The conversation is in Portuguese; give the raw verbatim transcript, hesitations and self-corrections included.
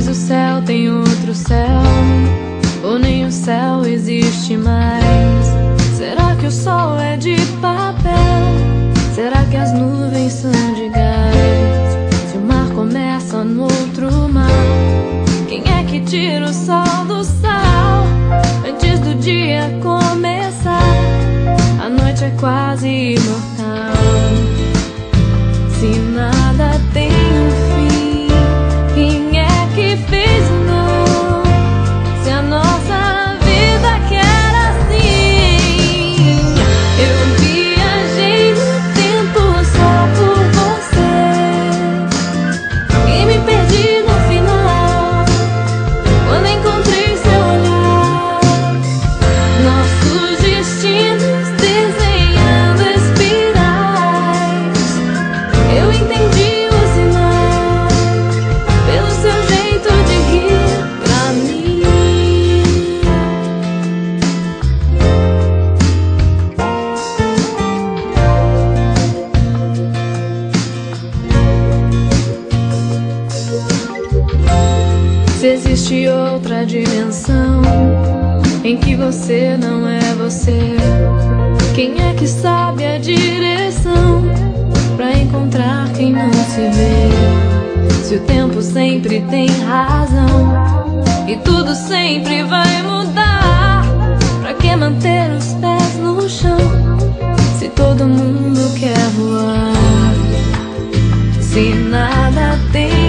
Talvez o céu tenha outro céu, ou nem o céu existe mais. Será que o sol é de papel? Será que as nuvens são de gás? Se o mar começa no outro mar, quem é que tira o sol do sal? Antes do dia começar, a noite é quase imortal. Se nada tem um fim, quem é que fez o não? Se a nossa vida quer assim. Eu viajei no tempo só por você e me perdi no final, quando encontrei seu olhar. Nossos destinos desenhando espirais. Eu entendi o sinal pelo seu jeito de rir pra mim. Se existe outra dimensão em que você não é você, quem é que sabe a direção pra encontrar quem não se vê? Se o tempo sempre tem razão e tudo sempre vai mudar, pra que manter os pés no chão se todo mundo quer voar? Se nada tem